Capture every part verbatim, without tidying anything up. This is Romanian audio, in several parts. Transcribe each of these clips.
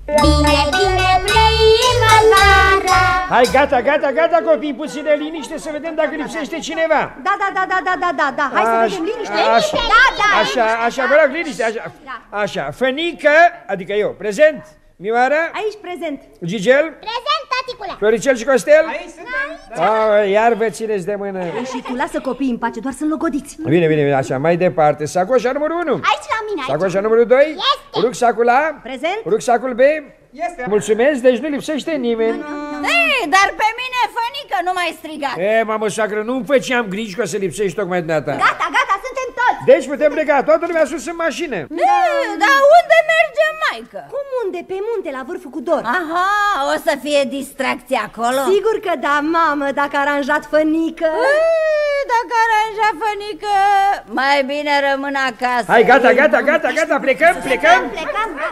Bine, bine, primăvara. Hai, gata, gata, gata, copii, puțină liniște să vedem dacă lipsește cineva. Da, da, da, da, da, da, da, da. Hai să vedem liniște. Așa, Da, da. așa, așa, vă rog, liniște, așa. Așa, Fănică, adică eu, prezent. Mioara? Aici prezent. Gigel? Prezent, taticule. Floricel și Costel? Aici suntem. Ah, iar vă țineți de mână. Și tu lasă copiii în pace, doar sunt logodiți. Bine, bine, bine, așa, mai departe. Sacoșa numărul unu. Aici la mine, aici. Sacoșa numărul doi. Este. Rucsacul A. Prezent. Rucsacul B. Este. Mulțumesc, deci nu lipsește nimeni. Ei, dar pe mine, Fănică, nu mai strigat. E, mamă, soacră, nu-mi făceam griji că o să lipsești tocmai dumneata. Gata, gata, suntem toți. Deci putem pleca, toată lumea sus în mașină. Da, dar unde mergem, maică? Cum unde? Pe munte, la vârful cu dor. Aha, o să fie distracție acolo? Sigur că da, mamă, dacă a aranjat Fănică. Ei, dacă aranja Fănică, mai bine rămân acasă. Hai, gata, gata, gata, gata, plecăm, plecăm. Plecăm, da.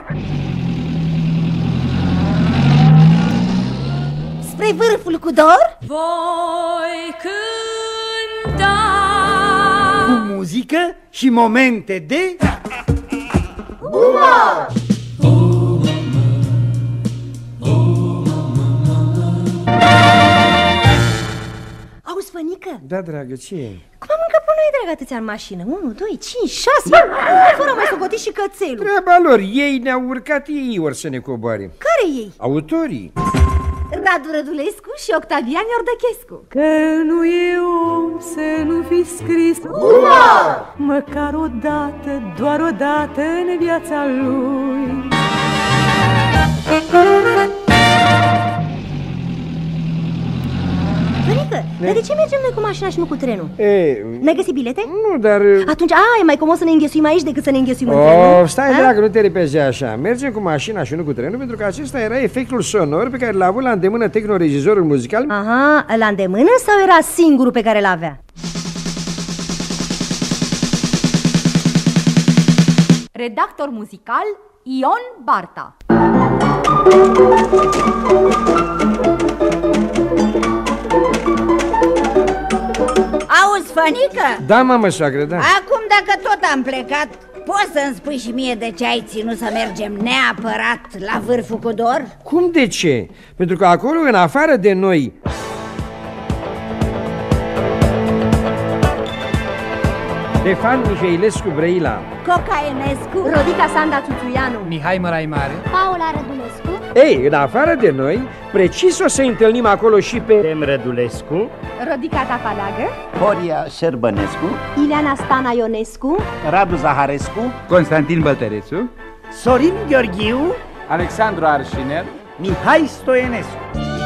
Spre vârful cu dor? Voi cânta Cu muzică și momente de... Umor! Auzi, Fănică? Da, dragă, ce e? Cum am încăput noi, dragă, atâția în mașină? unu, doi, cinci, șase, fără mai socotit și cățelul. Treaba lor, ei ne-au urcat, ei ori să ne coboare. Care ei? Autorii. Radu Rădulescu și Octavian Iordăchescu. Că nu e om să nu fi scris Umor! măcar o dată, doar o dată în viața lui. Fănică, dar de ce mergem noi cu mașina și nu cu trenul? E, N-ai găsit bilete? nu, dar... Atunci, a, e mai comod să ne înghesuim aici decât să ne înghesuim în tren, Oh, nu? stai, A? dragă, nu te repezi așa. Mergem cu mașina și nu cu trenul, pentru că acesta era efectul sonor pe care l-a avut la îndemână tehnoregizorul muzical. Aha, la îndemână sau era singurul pe care l-avea? Redactor muzical Ion Barta. Auzi, Fănică? Da, mamă, soacră, da. Acum, dacă tot am plecat, poți să-mi spui și mie de ce ai ținut să mergem neapărat la vârful cu dor? Cum de ce? Pentru că acolo, în afară de noi... Ștefan Mihailescu Brăila, Cocaenescu, Rodica Sanda Tuțuianu, Mihai Măraimare. Paula Rădulescu. ei, în afară de noi, precis o să întâlnim acolo și pe... Tem Rădulescu, Rodica Tafalagă, Horia Șerbănescu, Ileana Stana Ionescu, Radu Zaharescu, Constantin Băltărețu, Sorin Gheorghiu, Alexandru Arșiner, Mihai Stoienescu.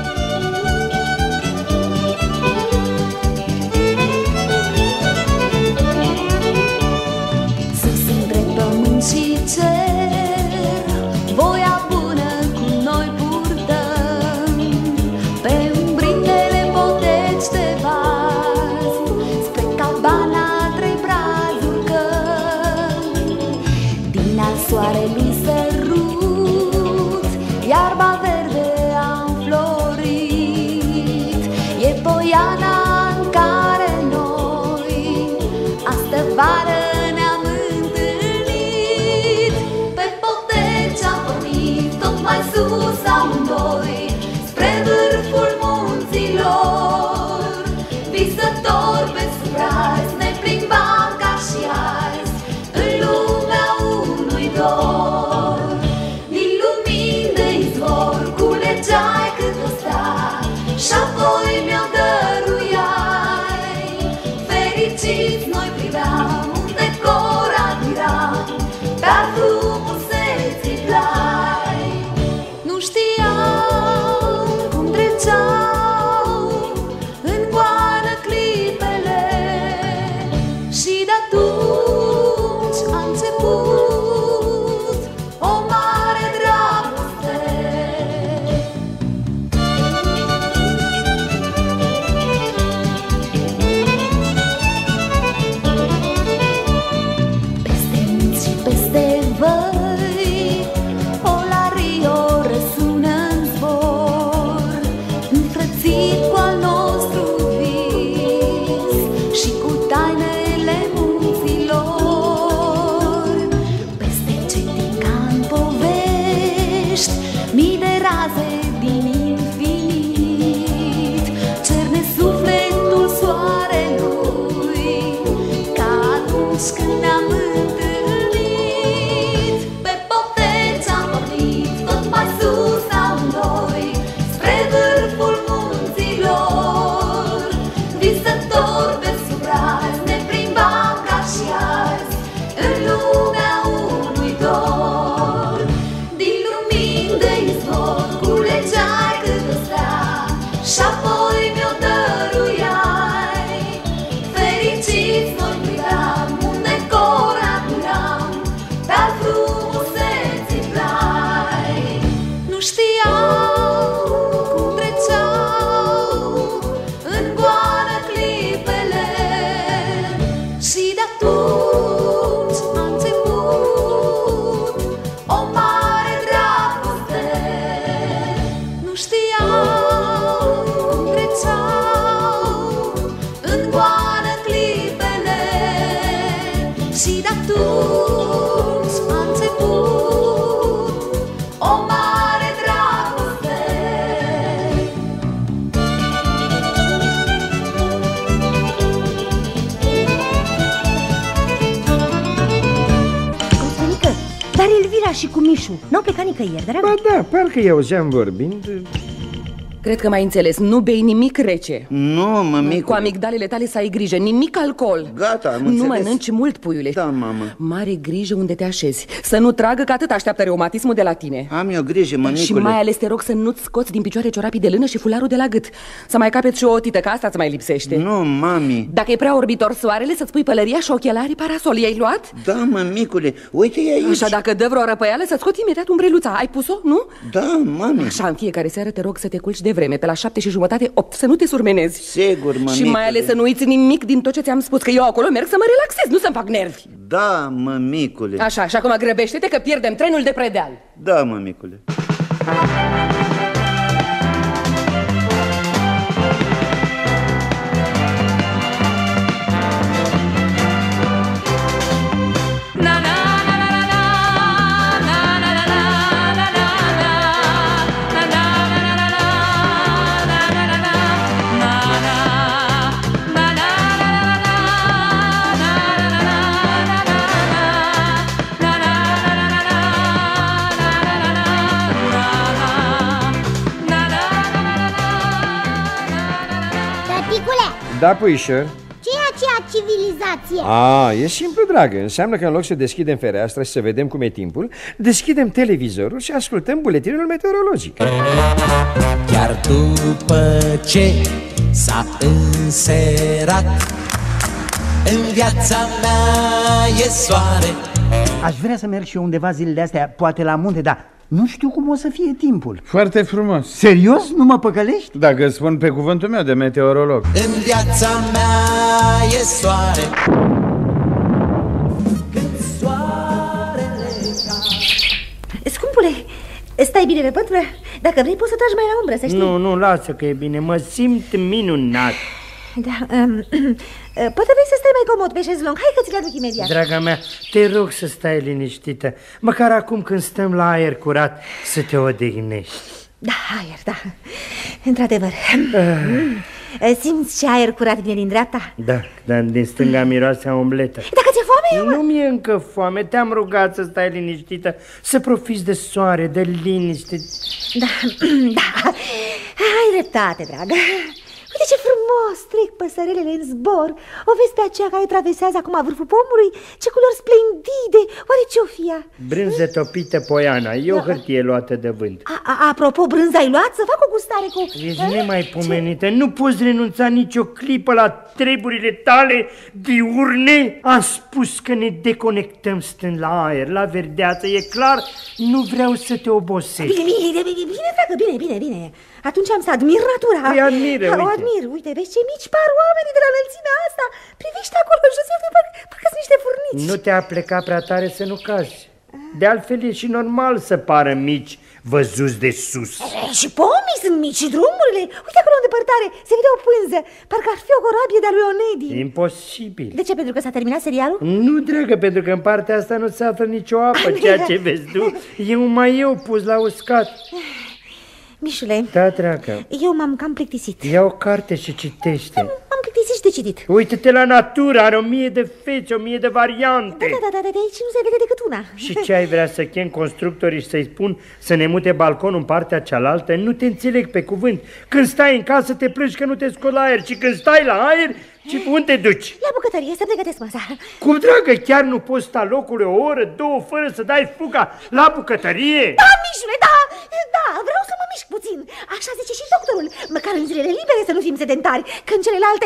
Sus între pământ și cer, voia bună cu noi purtăm, pe umbrindele poteci de vaz, spre cabana trei brazi urcăm. Din al soarelui sărut, iarba verde a înflorit, e poiana în care noi astă vară ne-am întâlnit. Pe poteci am pornit tot mai sus amândoi, spre vârful munților. Visător pe sub brazi ne plimbam ca și azi în lumea unui dor. Din lumini de izvor culegeai cât o stea și-apoi mi-o dăruiai. Fericiți noi priveam unde cora tiram, dar frumuseții plai. Nu știam și cu Mișu. N-au plecat nicăieri, dragă? Ba da, parcă i auzeam vorbind. Cred că m-ai înțeles, nu bei nimic rece. Nu, mămicule. Cu amigdalele tale să ai grijă, nimic alcool. Gata, am Nu înțeles. mănânci mult, puiule. Da, mamă. Mare grijă unde te așezi. Să nu tragă, că atât așteaptă reumatismul de la tine. Am eu grijă, mămicule. Și mai ales te rog să nu-ți scoți din picioare ciorapii de lână și fularul de la gât. Să mai capeți și o otită, că asta îți mai lipsește. Nu, mami. Dacă e prea orbitor soarele, să-ți pui pălăria și ochelarii parasol. I-ai luat? Da, mămicule, uite e aici. Așa, dacă dă vreo răpăială, să scot imediat umbreluța. Ai pus-o, nu? Da, mami. Așa, în fiecare seară te rog să te culci de vreme, pe la șapte și jumătate, opt, să nu te surmenezi. Sigur, mămicule. Și mai ales să nu uiți nimic din tot ce ți-am spus, că eu acolo merg să mă relaxez, nu să-mi fac nervi. Da, mămicule. Așa, și acum grăbește-te că pierdem trenul de predeal. Da, mămicule. Da, puișor. Ce e aceea civilizație? A, e simplu, dragă. Înseamnă că în loc să deschidem fereastra și să vedem cum e timpul, deschidem televizorul și ascultăm buletinul meteorologic. Chiar după ce s-a înserat, în viața mea e soare. Aș vrea să merg și eu undeva zilele astea, poate la munte, dar nu știu cum o să fie timpul. Foarte frumos. Serios? Nu mă păcălești? Dacă îți spun pe cuvântul meu de meteorolog. În viața mea e soare. Când soarele ca... Scumpule, stai bine pe pătură? Dacă vrei poți să tragi mai la umbră, să știi. Nu, nu, lasă că e bine, mă simt minunat. Da, um, poate vrei să stai mai comod pe șezlong. Hai că ți-l aduc imediat. Draga mea, te rog să stai liniștită. Măcar acum când stăm la aer curat, să te odihnești. Da, aer, da. Într-adevăr. Simți ce aer curat vine din dreapta? Da, dar din stânga miroase a ombletă. Dacă ți-e foame, eu... Nu mi-e încă foame, te-am rugat să stai liniștită, să profiți de soare, de liniște. Da, da, ai dreptate, dragă. Uite ce frumos trec păsărelele în zbor. O vezi pe aceea care traversează acum vârful pomului? Ce culori splendide! Oare ce-o fi ea? Brânză topită Poiana, e o hârtie luată de vânt. A, a, Apropo, brânza ai luat? Să fac o gustare cu... Ești nemaipomenită, nu poți renunța nicio clipă la treburile tale diurne. Am spus că ne deconectăm stând la aer, la verdeață, e clar, nu vreau să te obosești. Bine, bine, bine, bine, dragă, bine, bine, bine. Atunci am să admir natura. Îi admire, o uite. admir, uite, vezi ce mici par oamenii de la înălțimea asta. Privește acolo jos, uite, parcă, parcă sunt niște furnici. Nu te-a plecat prea tare să nu cazi. De altfel e și normal să pară mici văzuți de sus. E, și pomii sunt mici și drumurile. Uite acolo în depărtare, se vede o pânză. Parcă ar fi o corabie de-a lui Onedi. Imposibil. De ce? Pentru că s-a terminat serialul? Nu, dragă, pentru că în partea asta nu se află nicio apă. Ceea ce vezi tu e un maieu pus la uscat. Mișule, da, dragă, eu m-am cam plictisit. Ia o carte și citește. M-am plictisit și de citit. Uită-te la natură, are o mie de fețe, o mie de variante. Da, da, da, da, de aici nu se vede decât una. Și ce ai vrea să chem constructorii și să-i spun să ne mute balconul în partea cealaltă? Nu te înțeleg pe cuvânt. Când stai în casă te plângi că nu te scoli la aer, ci când stai la aer, ci unde te duci? La bucătărie, să pregătesc masa. Cum, dragă, chiar nu poți sta locul o oră, două, fără să dai fuga la bucătărie? Da, Mișule, da, da, vreau să mă mișc puțin. Așa zice și doctorul, măcar în zilele libere să nu fim sedentari, când celelalte...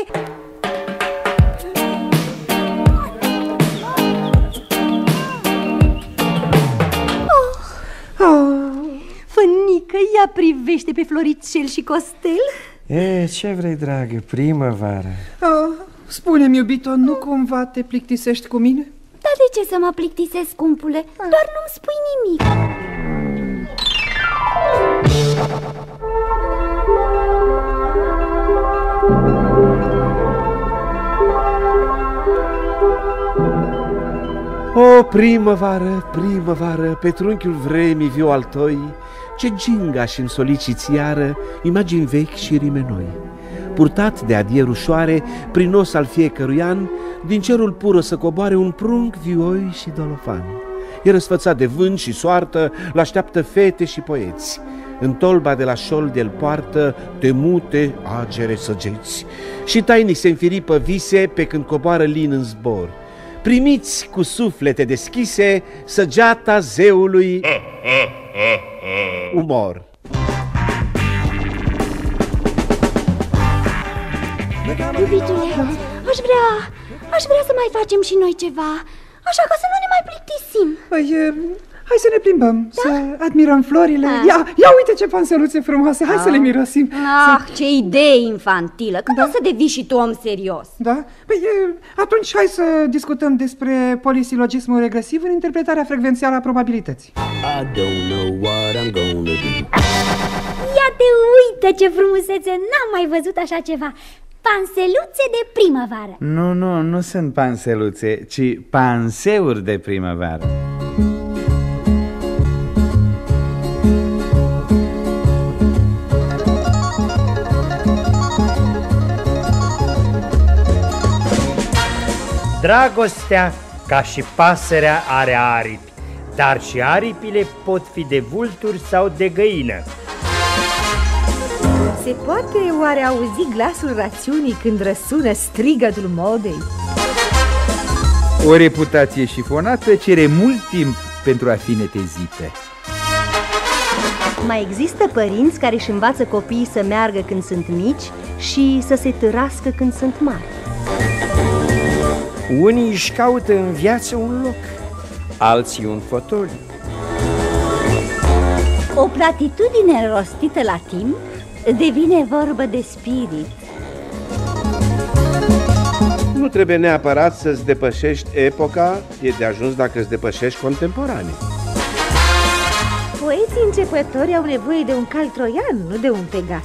Oh, oh, Fănică, ia privește pe Floricel și Costel. E, ce vrei, dragă, primăvară? Oh, spune-mi, iubito, nu cumva te plictisești cu mine? Dar de ce să mă plictisesc, scumpule? Doar nu-mi spui nimic. O, primăvară, primăvară, pe trunchiul vremii viu al toi, ce gingași-mi soliciți iară imagini vechi și rime noi. Purtat de adier ușoare, prin os al fiecărui an, din cerul pur o să coboare un prunc vioi și dolofan. E răsfățat de vânt și soartă, l-așteaptă fete și poeți. În tolba de la șold el poartă temute agere săgeți. Și tainic se înfiripă vise pe când coboară lin în zbor. Primiți cu suflete deschise săgeata zeului umor. Iubitule, aș vrea, aș vrea să mai facem și noi ceva, așa ca să nu ne mai plictisim. Păi, hai să ne plimbăm, da? Să admirăm florile. Da. Ia, ia uite ce panseluțe frumoase, hai da. Să le mirosim. Ah, să... ce idee infantilă, când da. O să devii și tu om serios? Da? Păi, atunci hai să discutăm despre polisilogismul regresiv în interpretarea frecvențială a probabilității. I don't know what I'm gonna do. Ia te uite ce frumusețe, n-am mai văzut așa ceva. Panseluțe de primăvară. Nu, nu, nu sunt panseluțe, ci panseuri de primăvară. Dragostea, ca și pasărea, are aripi, dar și aripile pot fi de vulturi sau de găină. Se poate oare auzi glasul rațiunii când răsună strigătul modei? O reputație șifonată cere mult timp pentru a fi netezită. Mai există părinți care își învață copiii să meargă când sunt mici și să se târască când sunt mari. Unii își caută în viață un loc, alții un fotoliu. O platitudine rostită la timp devine vorbă de spirit. Nu trebuie neapărat să-ți depășești epoca, e de ajuns dacă îți depășești contemporanii. Poeții începători au nevoie de un cal troian, nu de un pegas.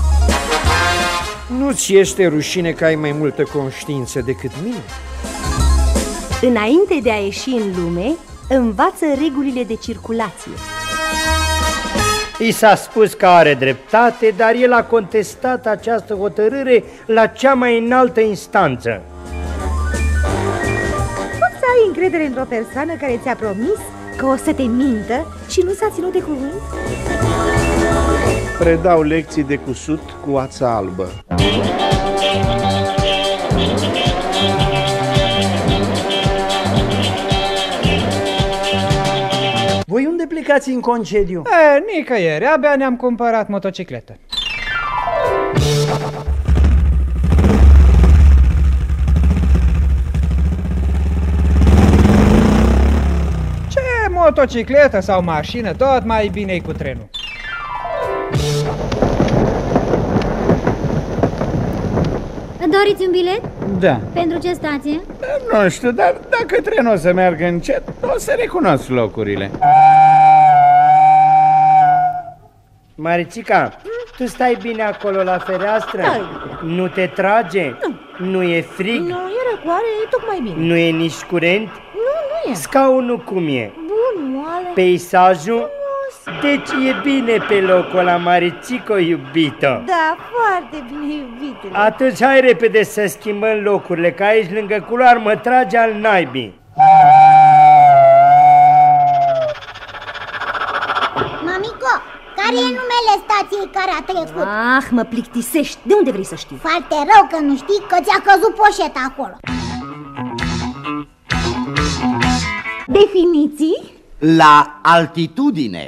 Nu-ți este rușine că ai mai multă conștiință decât mine? Înainte de a ieși în lume, învață regulile de circulație. I s-a spus că are dreptate, dar el a contestat această hotărâre la cea mai înaltă instanță. Poți să ai încredere într-o persoană care ți-a promis că o să te mintă și nu s-a ținut de cuvânt? Predau lecții de cusut cu ața albă. Voi unde plecați în concediu? E, nicăieri, abia ne-am cumpărat motocicletă. Ce motocicletă sau mașină, tot mai bine cu trenul. Doriți un bilet? Da. Pentru ce stație? Nu știu, dar dacă trenul o să meargă încet, o să recunosc locurile. Maricica, tu stai bine acolo la fereastră? Da. Nu te trage? Nu. Nu e frig? Nu, e răcoare, e tocmai bine. Nu e nici curent? Nu, nu e. Scaunul cum e? Bun, moale. Peisajul? Deci e bine pe locul ăla, Maricico, iubito. Da, foarte bine, iubitele. Atunci hai repede să schimbăm locurile, că aici lângă culoar mă trage al naibii. Mamico, care e numele stației care a trecut? Ah, mă plictisești. De unde vrei să știi? Foarte rău că nu știi, că ți-a căzut poșeta acolo. Definiții? La altitudine.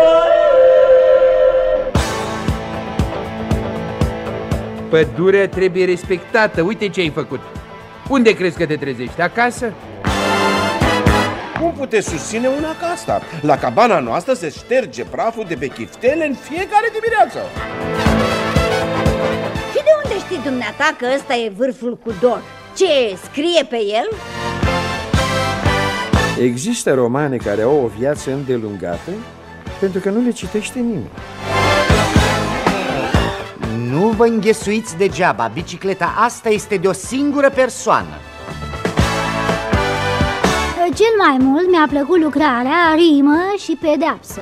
Pădurea trebuie respectată. Uite ce ai făcut. Unde crezi că te trezești? Acasă? Cum puteți susține una ca asta? La cabana noastră se șterge praful de pe chiftele în fiecare dimineață. Și de unde știi dumneata că ăsta e vârful cu dor? Ce scrie pe el? Există romane care au o viață îndelungată pentru că nu le citește nimeni. Nu vă înghesuiți degeaba, bicicleta asta este de o singură persoană. Cel mai mult mi-a plăcut lucrarea, rimă și pedeapsă.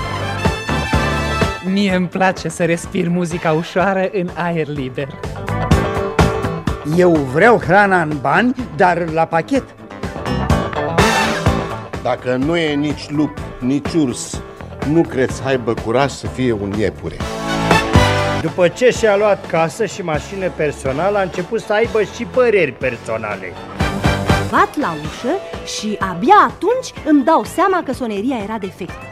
Mie îmi place să respir muzica ușoară în aer liber. Eu vreau hrana în bani, dar la pachet. Dacă nu e nici lup, nici urs, nu cred să aibă curaj să fie un iepure. După ce și-a luat casă și mașină personală, a început să aibă și păreri personale. Bat la ușă și abia atunci îmi dau seama că soneria era defectă.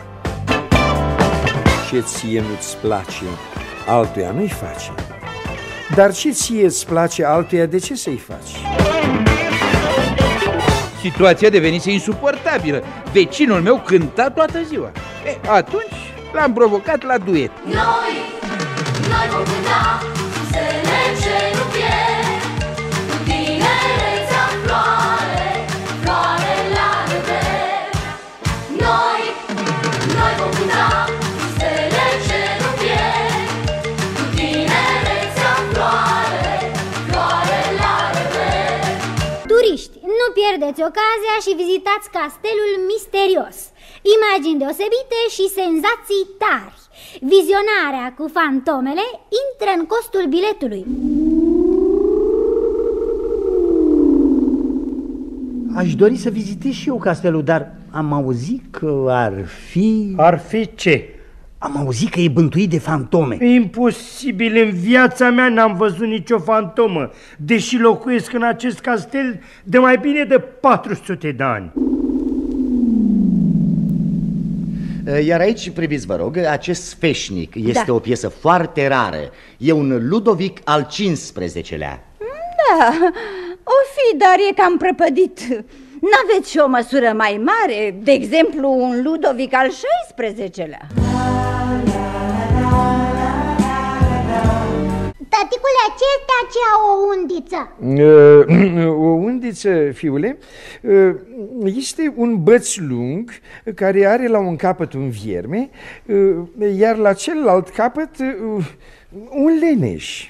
Ce ție nu-ți place, altuia nu-i face. Dar ce ție îți place altuia, de ce să-i faci? Situația devenise insuportabilă. Vecinul meu cânta toată ziua. E, atunci l-am provocat la duet. Noi, noi vom cânta, să ne nu pierd, cu tinerețea floare, floare la rever. Noi, noi vom cânta, să ne nu pierd, cu tinerețea floare, floare la rever. Turiști, nu pierdeți ocazia și vizitați castelul misterios. Imagini deosebite și senzații tari. Vizionarea cu fantomele intră în costul biletului. Aș dori să vizitez și eu castelul, dar am auzit că ar fi... Ar fi ce? Am auzit că e bântuit de fantome. Imposibil, în viața mea n-am văzut nicio fantomă, deși locuiesc în acest castel de mai bine de patru sute de ani. Iar aici, priviți, vă rog, acest sfeșnic este Da. o piesă foarte rară. E un Ludovic al cincisprezecelea. Da, o fi, dar e cam prăpădit. N-aveți și o măsură mai mare? De exemplu, un Ludovic al șaisprezecelea? Taticule, ce este aceea o undiță? O undiță, fiule, este un băț lung care are la un capăt un vierme, iar la celălalt capăt un leneș.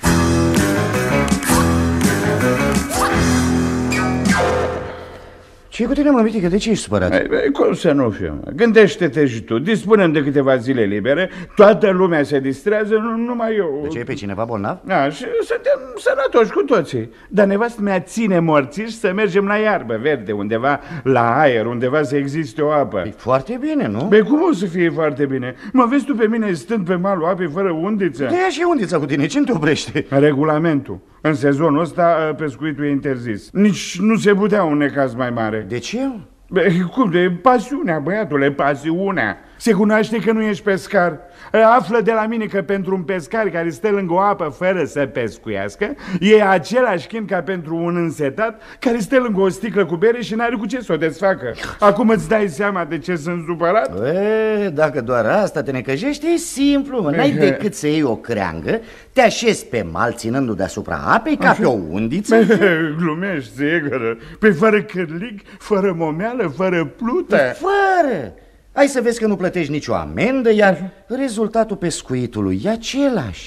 Ce-i cu tine, mă, Mitică? De ce ești supărat? Ei, ei, cum să nu fiu? Gândește-te și tu, dispunem de câteva zile libere, toată lumea se distrează, nu, numai eu. De ce, e pe cineva bolnav? Da, și suntem sănătoși cu toții. Dar nevastă mea ține morțiși să mergem la iarbă verde, undeva la aer, undeva să existe o apă. E foarte bine, nu? Băi, cum o să fie foarte bine? Mă vezi tu pe mine stând pe malul apei fără undiță? De-aia și undița cu tine, ce-mi te oprește? Regulamentul. În sezonul ăsta pescuitul e interzis. Nici nu se putea un necaz mai mare. De ce? Be, cum de pasiunea, băiatule, pasiunea. Se cunoaște că nu ești pescar. Află de la mine că pentru un pescar care stă lângă o apă fără să pescuiască, e același chin ca pentru un însetat care stă lângă o sticlă cu bere și n-are cu ce să o desfacă. Acum îți dai seama de ce sunt supărat? E, dacă doar asta te necăjești, e simplu, mă. N-ai decât să iei o creangă, te așezi pe mal ținându deasupra apei ca pe o undiță. Glumești, sigur. Pe fără cârlig, fără momeală, fără plută. Fără! Hai să vezi că nu plătești nicio amendă, iar rezultatul pescuitului e același.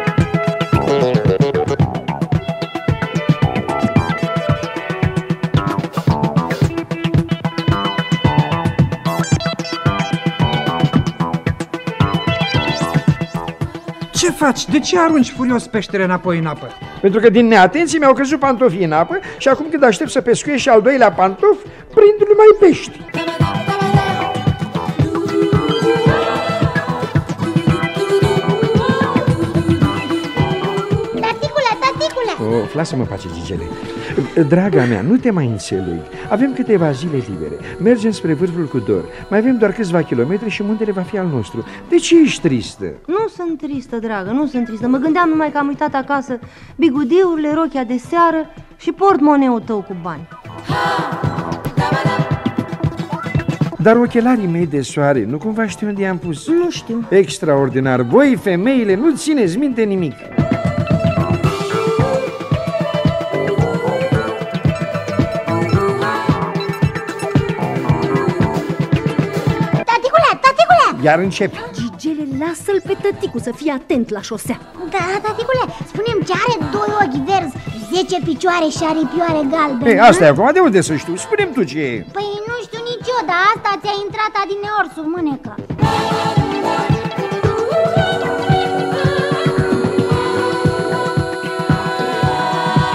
Ce faci? De ce arunci furios peștele înapoi în apă? Pentru că din neatenție mi-au căzut pantofii în apă și acum când aștept să pescuiesc și al doilea pantof, prind numai pești. Oh, lasă-mă în pace, Gigele. Draga mea, nu te mai înțeleg. Avem câteva zile libere. Mergem spre vârful cu dor. Mai avem doar câțiva kilometri și muntele va fi al nostru. De ce ești tristă? Nu sunt tristă, dragă, nu sunt tristă. Mă gândeam numai că am uitat acasă bigudiurile, rochia de seară și portmoneul tău cu bani. Dar ochelarii mei de soare, nu cumva știu unde i-am pus? Nu știu. Extraordinar. Voi, femeile, nu țineți minte nimic. Iar începi. Gigele, lasă-l pe tăticu să fie atent la șosea. Da, taticule, spune-mi ce are doi ochi verzi, zece picioare și aripioare galbene. Ei, asta e acum, de unde să știu? Spune-mi tu ce e. Păi nu știu nici eu, dar asta ți-a intrat adineori sub mânecă.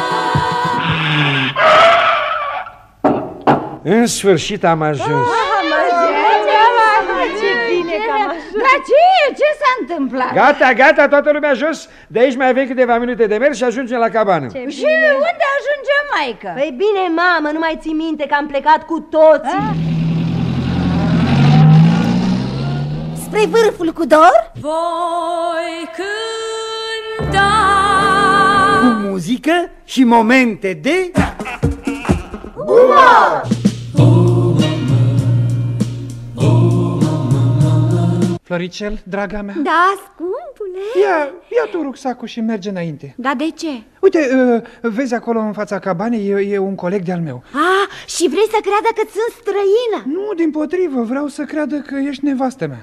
În sfârșit am ajuns. Am Drăcie, ce s-a întâmplat? Gata, gata, toată lumea jos. De aici mai avem câteva minute de mers și ajungem la cabană. Și unde ajungem, maică? Păi bine, mamă, nu mai ții minte că am plecat cu toții. A? Spre vârful cu dor? Voi cânta cu muzică și momente de umor! Floricel, draga mea. Da, scumpule. Ia, ia tu rucsacul și merge înainte. Da, de ce? Uite, uh, vezi acolo în fața cabanei, e, e un coleg de-al meu. Ah, și vrei să creadă că sunt străină? Nu, dimpotrivă, vreau să creadă că ești nevastă mea.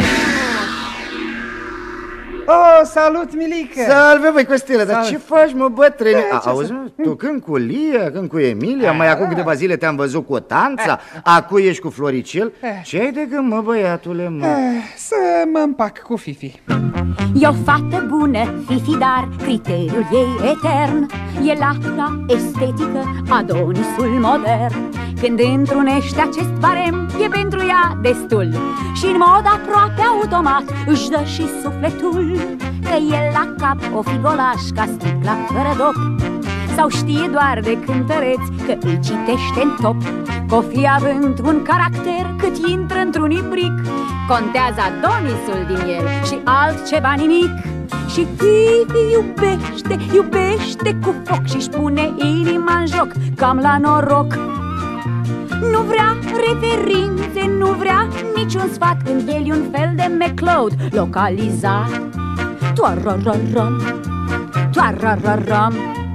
Oh, salut, Milică! Salve, băi, Costelă, dar ce faci, mă, bătrâne? E, Auzi, tu când cu Lia, când cu Emilia, mai acum câteva zile te-am văzut cu Tanța, acu ești cu Floricel. Ce ai de gând, mă, băiatule, mă? Să mă împac cu Fifi. E o fată bună, Fifi, dar criteriul ei etern e latura estetică, Adonisul modern. Când întrunește acest barem, e pentru ea destul și în mod aproape automat își dă și sufletul, că e la cap o figolaș ca sticla fără dop, sau știe doar de cântăreți că îi citește în top, că o fi având un caracter cât intră într-un ibric, contează Adonisul din el și altceva nimic. Și Fifi iubește, iubește cu foc și-și pune inima în joc, cam la noroc. Nu vrea referințe, nu vrea niciun sfat, când el e un fel de McLeod localizat. Toarararam, toarararam.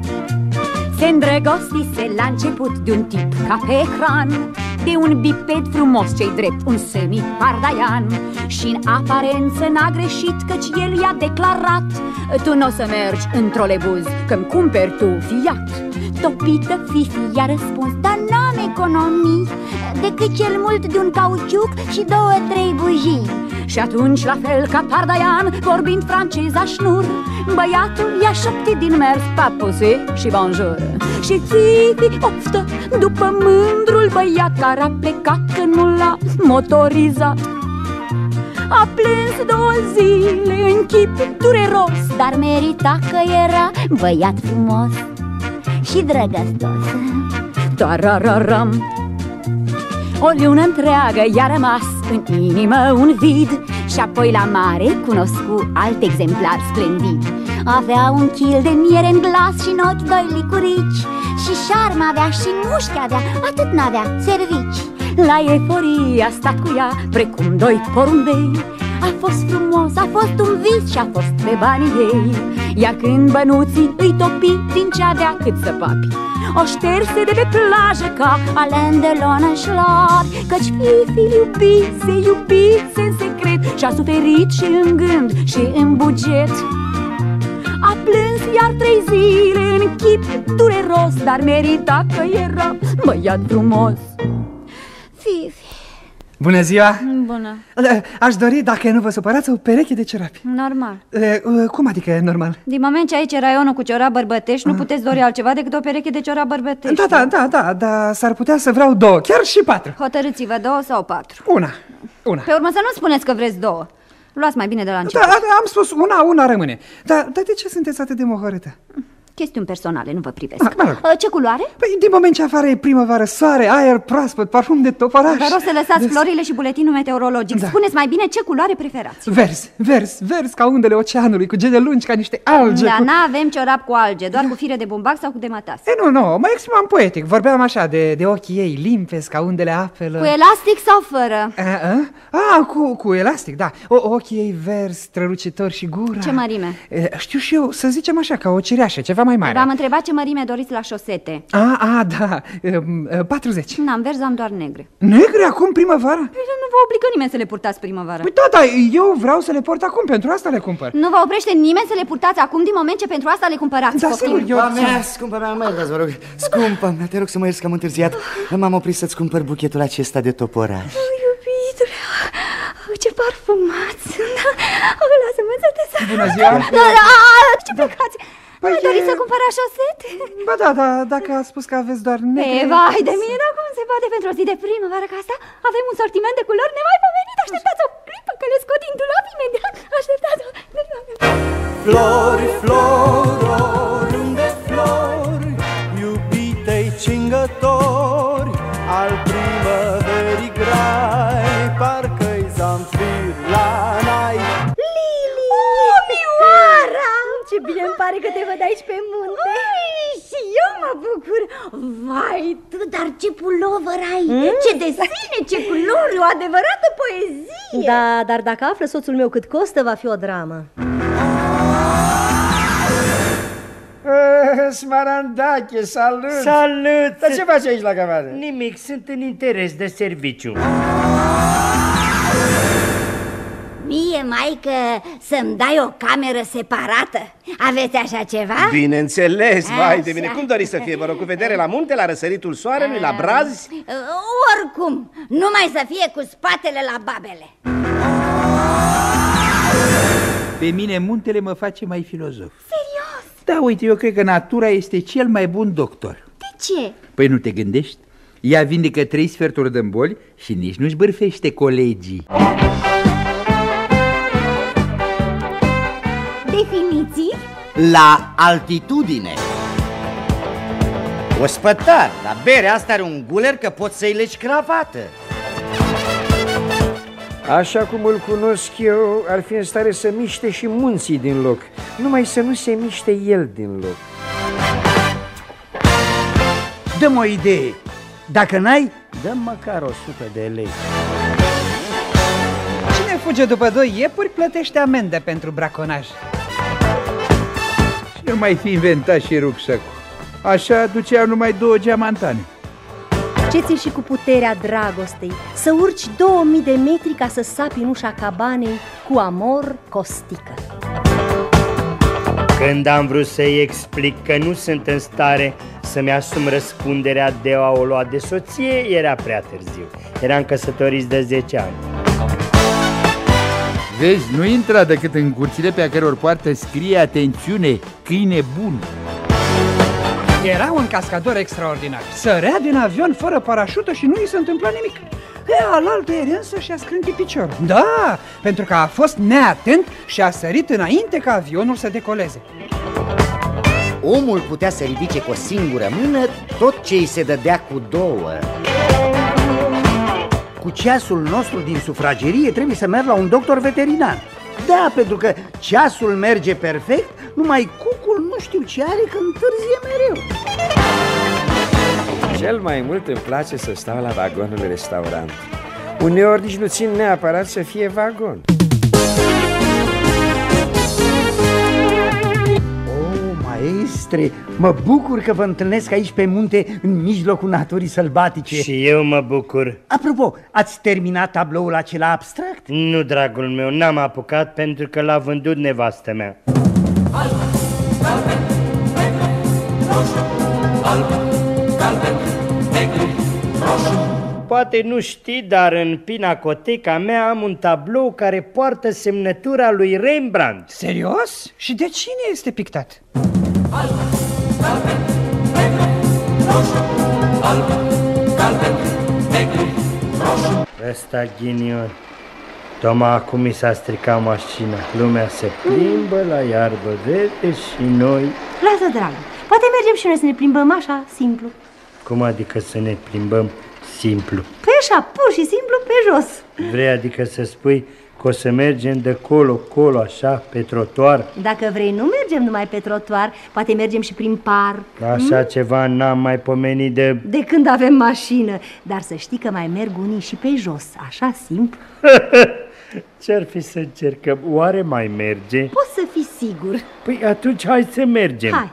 Se îndrăgostise la început de un tip ca pe ecran, de un biped frumos ce-i drept, un semi-pardaian. Și în aparență n-a greșit, căci el i-a declarat: tu n-o să mergi în trolebuz, că-mi cumperi tu Fiat. Topită Fifi i-a răspuns: dar n-am economii, decât cel mult de un cauciuc și două, trei bujii. Și atunci, la fel ca Pardaian, vorbind franceza șnur, băiatul i-a șoptit din mers papose și bonjour. Și Fifi oftă după mândrul băiat care a plecat, că nu l-a motorizat. A plâns două zile în chip dureros, dar merita, că era băiat frumos și drăgăstos. Tarararam. O lună întreagă i-a rămas în inimă un vid, și apoi la mare cunoscu alt exemplar splendid. Avea un chil de miere în glas și în ochi doi licurici, și șarm avea și mușchi avea, atât n-avea servici. La eforie a stat cu ea precum doi porumbei, a fost frumos, a fost un vis și a fost pe banii ei. Iar când bănuții îi topi din ce avea cât să papi, o șterse de pe plajă ca Alain Delon în șlar, căci Fifi iubise, iubise în secret, și-a suferit și în gând și în buget. A plâns iar trei zile în chip dureros, dar merita, că era băiat frumos. Fifi. Bună ziua! Bună. Aș dori, dacă nu vă supărați, o pereche de ciorapi. Normal. E, cum adică normal? Din moment ce aici e raionul cu ciorapi bărbătești, nu puteți dori altceva decât o pereche de ciorapi bărbătești. Da, da, da, da, dar s-ar putea să vreau două, chiar și patru. Hotărâți-vă, două sau patru? Una, una. Pe urmă să nu spuneți că vreți două. Luați mai bine de la început. Da, am spus una, una rămâne. Dar, dar de ce sunteți atât de mohorâtă? Chestiuni personale, nu vă privesc. Ah, mă rog. Ce culoare? Păi, din moment ce afară e primăvară, soare, aer proaspăt, parfum de toporaș. Vă rog să lăsați de... florile și buletinul meteorologic. Da. Spuneți mai bine ce culoare preferați. Vers, vers, vers ca undele oceanului, cu gene lungi ca niște alge. Da, cu... n-avem ciorap cu alge, doar cu fire de bumbac sau cu de matase. E, nu, nu, mă exprimam poetic. Vorbeam așa de, de ochii ei limpezi ca undele apelor. Cu elastic sau fără? A, a? a cu, cu elastic, da. O, ochii ei vers, strălucitori și gura. Ce mărime? E, știu și eu, să zicem așa, ca o cireașă, ceva mai mare. V-am întrebat ce mărime doriți la șosete. A, a, da, patruzeci. N-am verzi, am doar negre. Negre acum primăvara? Nu vă obligă nimeni să le purtați primăvara. Păi da, da, eu vreau să le port acum, pentru asta le cumpăr. Nu vă oprește nimeni să le purtați acum, din moment ce pentru asta le cumpărați. Da, sigur, eu... Scumpă mea, scumpă mea, mă iertați, vă rog. Scumpă mea, te rog să mă ierți că am întârziat. M-am oprit să-ți cumpăr buchetul acesta de toporaș. Oh, iubitule, oh, ce parfumat sunt. Oh, lasă-mă să te salut. Bună ziua. Da, da, ce plecați? Păi Ai e... dorit să cumpăr așa set? Ba da, da, dacă a spus că aveți doar negre... E, vai de mine, dar cum se poate pentru o zi de primăvară ca asta? Avem un sortiment de culori nemaipomenit. Așteptați o clipă că le scot din dulap imediat. Așteptați-o. Flori, flori, oriunde flori, iubitei cingători, al primăverii grai, parcă-i zamfir la nai. Lili! Oh, Mioara! Ce bine îmi pare că te văd aici pe munte. Ui, și eu mă bucur. Vai, tu, dar ce pulover ai, mm? Ce desene, ce culori, o adevărată poezie. Da, dar dacă află soțul meu cât costă, va fi o dramă. Smarandache, salut! Salut! Dar ce faci aici la cameră? Nimic, sunt în interes de serviciu. Mie, maică, să-mi dai o cameră separată. Aveți așa ceva? Bineînțeles, vai Așa. de mine. Cum doriți să fie, vă rog, cu vedere la munte, la răsăritul soarelui, la brazi? Oricum, numai să fie cu spatele la babele. Pe mine muntele mă face mai filozof. Serios? Da, uite, eu cred că natura este cel mai bun doctor. De ce? Păi nu te gândești? Ea vindecă trei sferturi din boli și nici nu-și bârfește colegii. Definiții? La altitudine. Ospătar, dar berea asta are un guler că poți să-i legi cravată. Așa cum îl cunosc eu, ar fi în stare să miște și munții din loc, numai să nu se miște el din loc. Dă-mi o idee. Dacă n-ai, dă-mi măcar o sută de lei. Cine fuge după doi iepuri plătește amendă pentru braconaj. Și nu mai fi inventat și rucsacul. Așa duceau numai două geamantane. Ce ți și cu puterea dragostei, să urci două mii de metri ca să sapi în ușa cabanei cu amor costică. Când am vrut să-i explic că nu sunt în stare să-mi asum răspunderea de a o lua de soție, era prea târziu. Eram căsătoriți de zece ani. Vezi, nu intra decât în curțile pe care ori poartă scrie atențiune, câine bun. Era un cascador extraordinar. Sărea din avion fără parașută și nu i se întâmpla nimic. E, alaltă ieri însă și-a scrântit piciorul. Da, pentru că a fost neatent și a sărit înainte ca avionul să decoleze. Omul putea să ridice cu o singură mână tot ce îi se dădea cu două. Cu ceasul nostru din sufragerie trebuie să merg la un doctor veterinar. Da, pentru că ceasul merge perfect, numai cucul nu știu ce are că întârzie mereu. Cel mai mult îmi place să stau la vagonul restaurant. Uneori nici nu țin neapărat să fie vagon. Oh, maestre, mă bucur că vă întâlnesc aici pe munte, în mijlocul naturii sălbatice. Și eu mă bucur. Apropo, ați terminat tabloul acela abstract? Nu, dragul meu, n-am apucat pentru că l-a vândut nevastă mea. Alb, galben, negru, roșu. Alb, galben, negru, roșu. Poate nu știi, dar în pinacoteca mea am un tablou care poartă semnătura lui Rembrandt. Serios? Și de cine este pictat? Alb, galben, negru, roșu. Alb, galben, negru, roșu. Ăsta ghinion. Tocmai acum mi s-a stricat mașina. Lumea se plimbă la iarbă verde și noi... Lasă, dragă, poate mergem și noi să ne plimbăm așa, simplu. Cum adică să ne plimbăm simplu? Păi așa, pur și simplu, pe jos. Vrei adică să spui că o să mergem de colo-colo, așa, pe trotuar? Dacă vrei, nu mergem numai pe trotuar, poate mergem și prin parc. Așa hmm? ceva n-am mai pomenit de... De când avem mașină. Dar să știi că mai merg unii și pe jos, așa simplu. Ce-ar fi să încercăm? Oare mai merge? Poți să fii sigur. Păi atunci hai să mergem. Hai.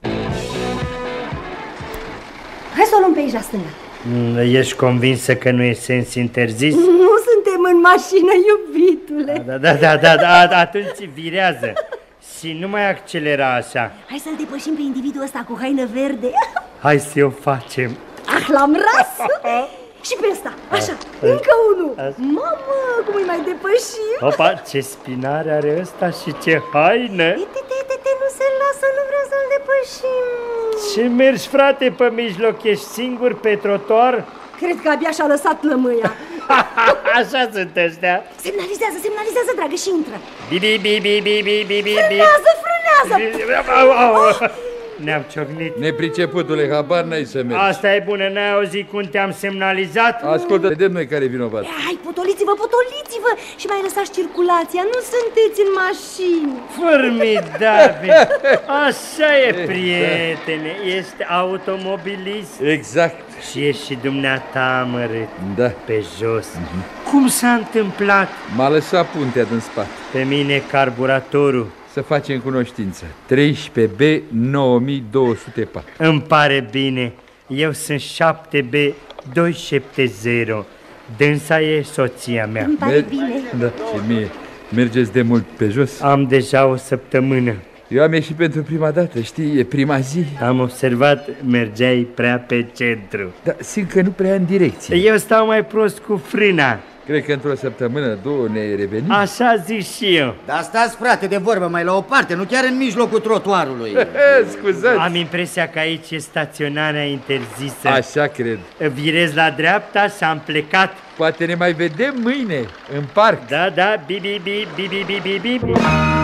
Hai să o luăm pe aici la stânga. Ești convinsă că nu e sens interzis? Nu suntem în mașină, iubitule. Da, da, da, da, da, da atunci virează. Și nu mai accelera așa. Hai să-l depășim pe individul ăsta cu haină verde. Hai să o facem. Ah, l-am ras. Și pe ăsta, așa, încă unul. Mamă, cum îi mai depășim. Opa, ce spinare are ăsta și ce haină. Te, te, te, te, nu se lasă, nu vrea să și... Ce mergi, frate, pe mijloc? Ești singur pe trotuar? Cred că abia și-a lăsat lămâia. Așa sunt ăștia. Semnalizează, semnalizează, dragă, și intră. Bibi, bibi, bibi, bibi, Frânează, frânează! Ne-am ciocnit. Nepriceputule, habar n-ai să mergi. Asta e bună, n-ai auzit cum te-am semnalizat? Ascultă, vedem noi care e vinovat. Hai, potoliți-vă, potoliți-vă și mai lăsați circulația, nu sunteți în mașină. Formidabil! Așa e, prietene, este automobilist. Exact. Și ești și dumneata amărât. Da. Pe jos. Mm-hmm. Cum s-a întâmplat? M-a lăsat puntea din spate. Pe mine carburatorul. Să facem cunoștință. treisprezece B nouă mii două sute patru. Îmi pare bine. Eu sunt șapte B doi șapte zero. Dânsa e soția mea. Îmi pare bine. Da, și mie. Mergeți de mult pe jos? Am deja o săptămână. Eu am ieșit pentru prima dată, știi, e prima zi. Am observat, mergeai prea pe centru. Da, simt că nu prea în direcție. Eu stau mai prost cu frâna. Cred că într-o săptămână, două ne revenim. Așa zic și eu. Dar stați, frate, de vorbă mai la o parte, nu chiar în mijlocul trotuarului. Scuzați. Am impresia că aici e staționarea interzisă. Așa cred. Virez la dreapta și am plecat. Poate ne mai vedem mâine, în parc. Da, da, bibi, bibi, bibi, bibi, bibi.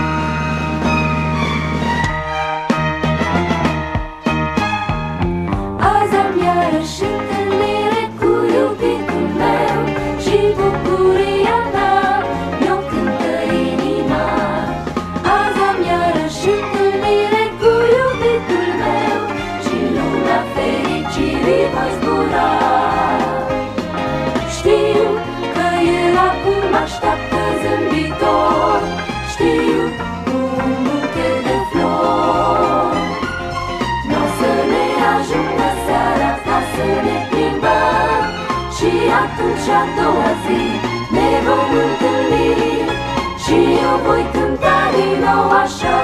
Azi am iarăși întâlnire cu iubitul meu și bucuria mea mi-o cântă inima. Azi am iarăși întâlnire cu iubitul meu și lumea fericirii voi zbura. Știu că el acum așteaptă zâmbitor, știu cu un buchet de flori. N-o să ne ajungă seara ca să ne plimbăm și atunci a doua zi ne vom întâlni și eu voi cânta din nou așa.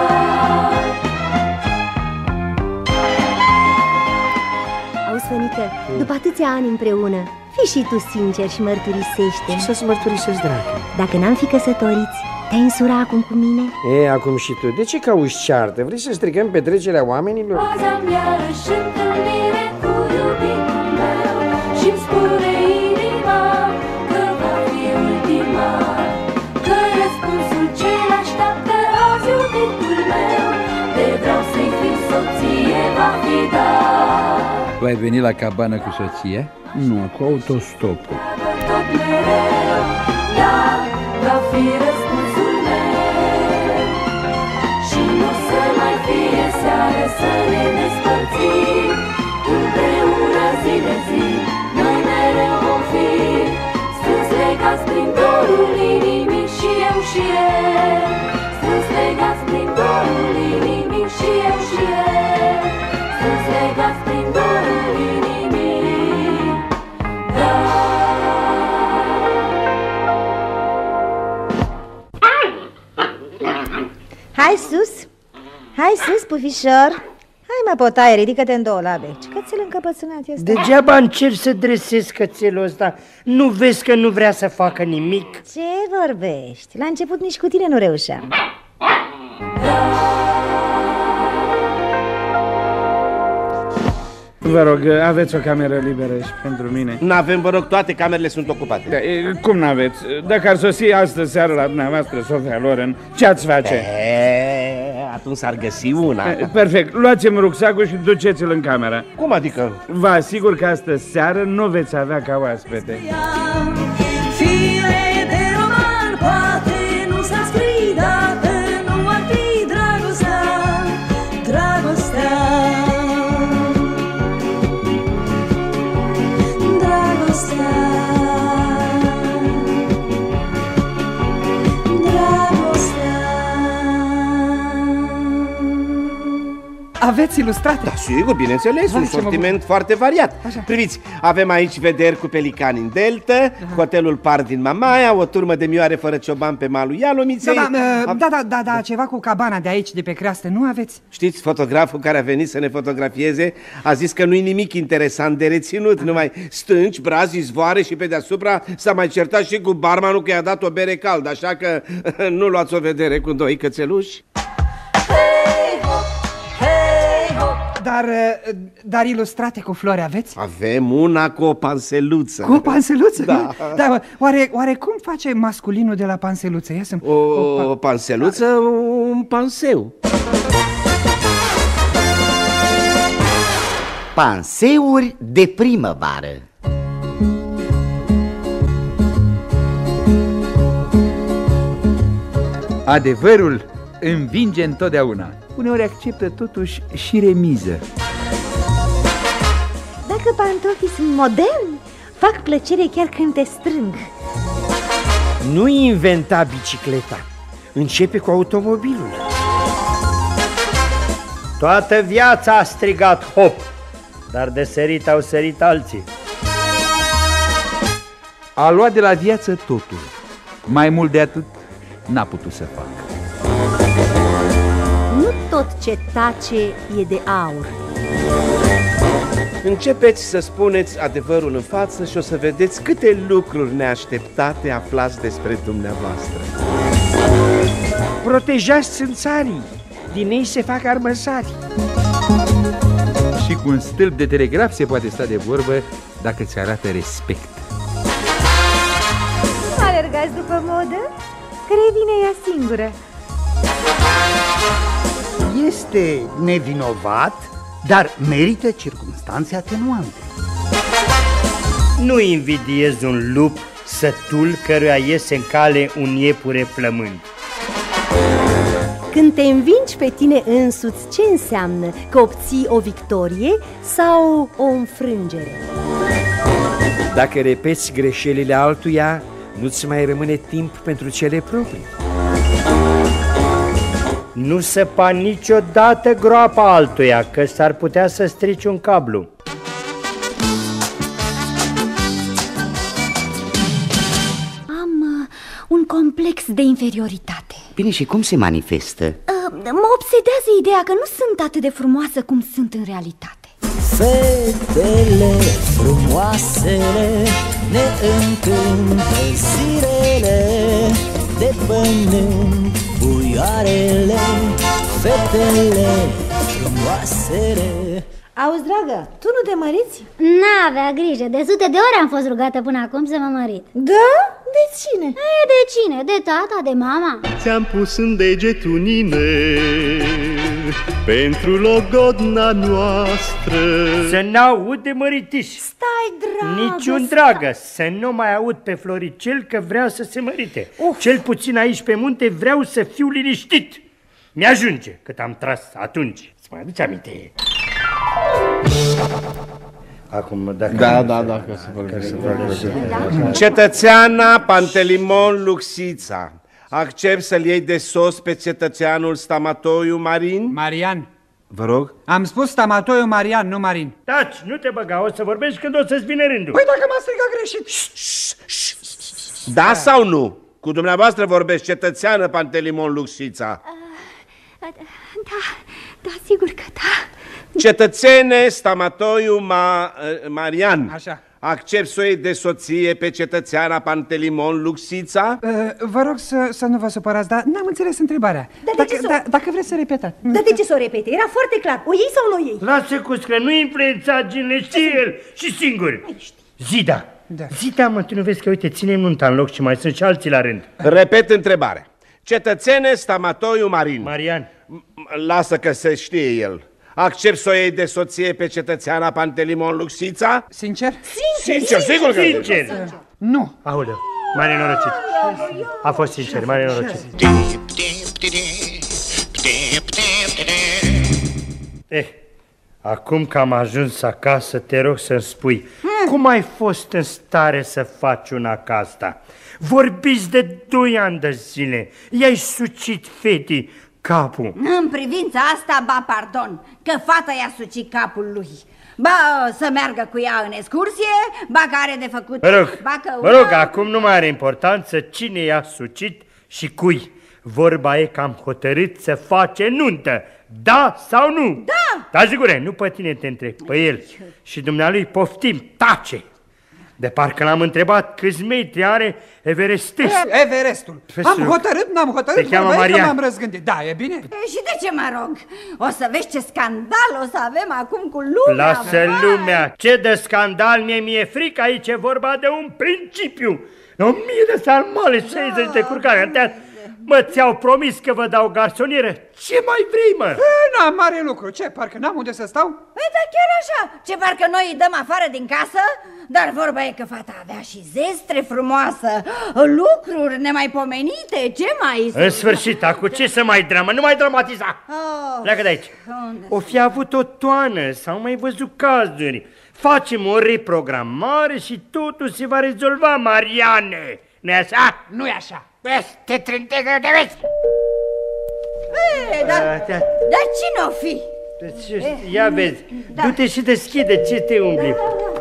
Auzi, Fănică, după atâția ani împreună, fii și tu sincer și mărturisește. Ce să-ți mărturisesc, dragă? Dacă n-am fi căsătoriți, te-ai însura acum cu mine? E, acum și tu. De ce cauți ceartă? Vrei să strigăm petrecerea oamenilor? Azi am iarăși întâlnire cu iubitul meu și-mi spune inima că va fi ultima, că răspunsul ce-l așteaptă azi iubitul meu de vreau să-i fiu soție va fi da. Tu ai venit la cabană cu soția? Nu, cu autostopul. Tot mereu, da, va fi răspunsul meu și nu o să mai fie seară să ne despărțim. Împreună zi de zi, noi mereu vom fi strâns legați prin dorul inimii și eu și el. Strâns legați prin dorul inimii și eu și el. Strâns legați prin dorul inimii, da. Hai sus, hai sus, pufișor. Hai mă, potaie, ridică-te în două labe. Ce cățel încăpățânat este? Degeaba încerc să dresez cățelul ăsta. Nu vezi că nu vrea să facă nimic? Ce vorbești? La început nici cu tine nu reușeam. Vă rog, aveți o cameră liberă și pentru mine? N-avem, vă rog, toate camerele sunt ocupate. Da, e, cum n-aveți? Dacă ar sosi astă seară la dumneavoastră, Sofia Loren, ce ați face? E, atunci s-ar găsi una. E, perfect, luați-mi rucsacul și duceți-l în cameră. Cum adică? Vă asigur că astă seară nu veți avea ca oaspete. Fire de roman poate nu s-a scris dacă nu ar fi dragostea, dragostea. Aveți ilustrate? Da, sigur, bineînțeles, Vai, un sortiment foarte variat. Așa. Priviți, avem aici vederi cu pelicani în delta, Aha. hotelul Par din Mamaia, o turmă de mioare fără cioban pe malul Ialomiței. Da, da, da, da, da, da, ceva cu cabana de aici, de pe creastă, nu aveți? Știți, fotograful care a venit să ne fotografieze a zis că nu-i nimic interesant de reținut, Aha. numai stânci, brazi, izvoare și pe deasupra s-a mai certat și cu barmanul că i-a dat o bere caldă, așa că nu luați o vedere cu doi cățeluși. Hey ho, hey ho, Dar, dar ilustrate cu flori aveți? Avem una cu o panseluță. Cu o panseluță? Da. Da, oare, oare cum face masculinul de la panseluță? Ia să o, o panseluță, un panseu. Panseuri de primăvară. Adevărul învinge întotdeauna. Uneori acceptă totuși și remiză. Dacă pantofii sunt moderni, fac plăcere chiar când te strâng. Nu inventa bicicleta, începe cu automobilul. Toată viața a strigat hop, dar de sărit au sărit alții. A luat de la viață totul. Mai mult de atât n-a putut să facă. Nu tot ce tace e de aur. Începeți să spuneți adevărul în față și o să vedeți câte lucruri neașteptate aflați despre dumneavoastră. Protejați țânțarii, din ei se fac armăsari. Și cu un stâlp de telegraf se poate sta de vorbă dacă ți arată respect. Nu alergați după modă, că revine ea singură. Este nevinovat, dar merită circumstanțe atenuante. Nu invidiez un lup sătul căruia iese în cale un iepure flămând. Când te învingi pe tine însuți, ce înseamnă? Că obții o victorie sau o înfrângere? Dacă repeți greșelile altuia, nu-ți mai rămâne timp pentru cele proprii. Nu săpa niciodată groapa altuia, că s-ar putea să strici un cablu. Am uh, un complex de inferioritate. Bine, și cum se manifestă? Uh, mă obsedează ideea că nu sunt atât de frumoasă cum sunt în realitate. Fetele frumoasele ne încântă zilele de pământ, buioarele, fetele frumoasele. Auzi, dragă, tu nu te măriți? N-avea grijă, de sute de ori am fost rugată până acum să mă mărit. Da? De cine? E, de cine? De tata, de mama. Ți-am pus în deget un inel pentru logodna noastră. Să n-aud de măritiș. Stai, dragă. Niciun dragă, să nu mai aud pe Floricel că vreau să se mărite. Uf. Cel puțin aici pe munte vreau să fiu liniștit. Mi-ajunge cât am tras atunci. Îți mai aduce aminte? Acum, dacă... Da, da, da, că se vorbește. Cetățeana Pantelimon Luxița, accept să-l iei de sos pe cetățeanul Stamatoiu Marin? Marian. Vă rog? Am spus Stamatoiu Marian, nu Marin. Taci, nu te băga, o să vorbești când o să-ți vine rândul. Păi dacă m-a strigat greșit. Da sau nu? Cu dumneavoastră vorbesc, cetățeană Pantelimon Luxița. Da, da, sigur că da. Cetățene Stamatoiu Ma, Marian. Așa. Accept să o iei de soție pe cetățeana Pantelimon Luxița? Uh, vă rog să, să nu vă supărați, dar n-am înțeles întrebarea. Dar dacă, de ce da, dacă vreți să repetați. Dar de ce să o repete? Era foarte clar. O iei sau nu o iei? Lasă cu scră, nu influența ginele, știe el și singur. Zida, da. Zida, mă, tu nu vezi că, uite, ținem nunta în loc și mai sunt și alții la rând. Repet întrebarea. Cetățene Stamatoiu Marin. Marian. Lasă că se știe el. Accept să o iei de soție pe cetățeana Pantelimon Luxița? Sincer? Sincer, sincer, sigur că sincer. Nu. Aoleu, mare norocit. A fost sincer, mare norocit. Eh, acum că am ajuns acasă, te rog să-mi spui, hmm. cum ai fost în stare să faci una ca asta? Vorbiți de doi ani de zile, i-ai sucit fetii capul. În privința asta, ba pardon, că fata i-a sucit capul lui. Ba să meargă cu ea în excursie, ba că are de făcut. Mă rog, ba că mă rog, acum nu mai are importanță cine i-a sucit și cui. Vorba e că am hotărât să face nuntă. Da sau nu? Da! Da, sigure, nu pe tine te întreb, pe el. Și dumnealui poftim, tace. De parcă l-am întrebat câți metri are Everestest. Everestul. Am hotărât, n-am hotărât, te cheamă Marian. m-am răzgândit. Da, e bine? E, și de ce mă rog? O să vezi ce scandal o să avem acum cu lumea. Lasă vai. lumea, ce de scandal, mie mi-e frică, aici e vorba de un principiu. O mie de sarmale, șaizeci de curcani. Mă, ți-au promis că vă dau garsonieră. Ce mai vrei, mă? N-am mare lucru. Ce, parcă n-am unde să stau? Păi da, chiar așa. Ce, parcă noi îi dăm afară din casă? Dar vorba e că fata avea și zestre frumoasă, lucruri nemaipomenite, ce mai... În sfârșit, acum ce să mai dramă? Nu mai dramatiza! Oh, pleacă de aici. O fi avut o toană, s-au mai văzut cazuri. Facem o reprogramare și totul se va rezolva, Mariane. Nu-i așa? Nu-i așa. Te trântegă de vezi! Ei, dar, dar cine o fi? Ia vezi, du-te și deschide, ce te umbli?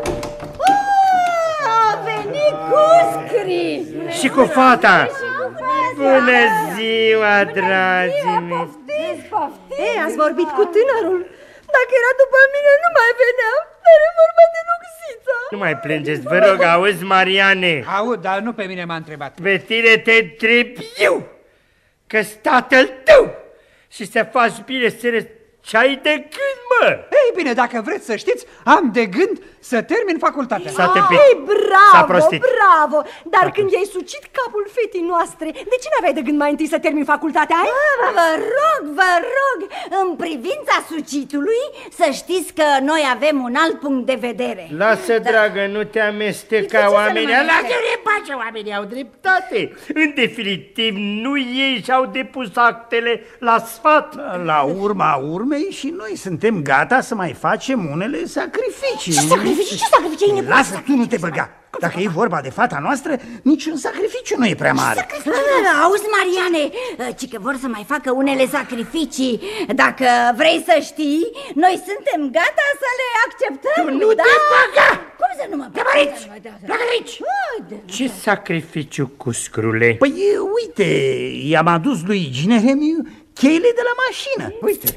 A venit Cuscri! Și cu fata! Bună ziua, dragii mei! Poftiți, poftiți! Ei, ați vorbit cu tânărul? Dacă era după mine, nu mai veneam. Era vorba de Luxița. Nu mai plângeți, vă rog, auzi, Mariane? Aud, dar nu pe mine m-a întrebat. Pe tine te întreb eu, că-s tatăl tău și să faci bine să ce ai de gând, mă? Ei bine, dacă vreți să știți, am de gând să termin facultatea. S-a tâmpit. Ei, bravo, bravo! Dar când i-ai sucit capul fetii noastre, de ce n-aveai de gând mai întâi să termin facultatea? Ai? Vă rog, vă rog, în privința sucitului, să știți că noi avem un alt punct de vedere. Lasă, da. dragă, nu te amesteca, oamenii. Lasă-ne pace, oamenii au dreptate. În definitiv, nu ei și-au depus actele la sfat. La urma urmei și noi suntem gata să mai facem unele sacrificii. Ce sacrificii? Ce sacrificii? Lasă, tu nu te băga. Dacă e vorba de fata noastră, niciun sacrificiu nu e prea mare. Auzi, Mariane, ci că vor să mai facă unele sacrificii. Dacă vrei să știi, noi suntem gata să le acceptăm. Tu nu da? te băga! Cum să nu mă băga? Pleacă aici! Ce sacrificiu, Cuscrule? Păi, uite, i-am adus lui Gineremiu cheile de la mașină. Uite,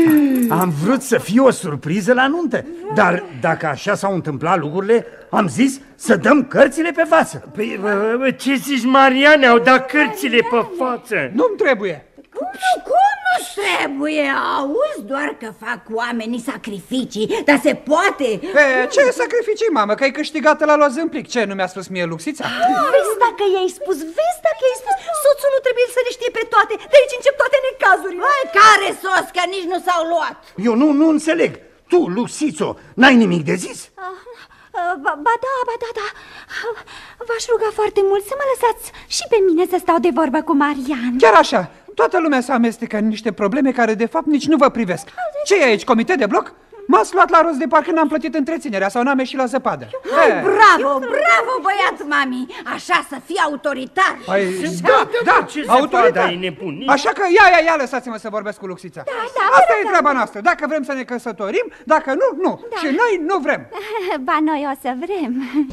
am vrut să fie o surpriză la nuntă, dar dacă așa s-au întâmplat lucrurile, am zis să dăm cărțile pe față. Păi, ce zici, Mariane, au dat cărțile pe față? Nu-mi trebuie. Cum nu, cum nu trebuie? Auzi doar că fac oamenii sacrificii, dar se poate. E, ce sacrificii, mamă? Că ai câștigat la loz în plic. Ce, nu mi-a spus mie Luxița? Vezi dacă i-ai spus, vezi dacă i-ai spus. Soțul nu trebuie să le știe pe toate. De aici încep toate necazurile. Hai, care sos, că nici nu s-au luat. Eu nu, nu înțeleg. Tu, Luxițo, n-ai nimic de zis? Ba, ba da, ba da, da. V-aș ruga foarte mult să mă lăsați și pe mine să stau de vorbă cu Marian. Chiar așa. Toată lumea se amestecă în niște probleme care de fapt nici nu vă privesc. Ce e aici, comitet de bloc? M-ați luat la rost de parcă n-am plătit întreținerea sau n-am ieșit la zăpadă. Hai, bravo, bravo, băiat, mami. Așa să fii autoritar. Păi, da, da, autoritar. Așa că ia, ia, ia, lăsați-mă să vorbesc cu Luxița. Da, da, asta e treaba noastră. Dacă vrem să ne căsătorim, dacă nu, nu. Da. Și noi nu vrem. Ba, noi o să vrem.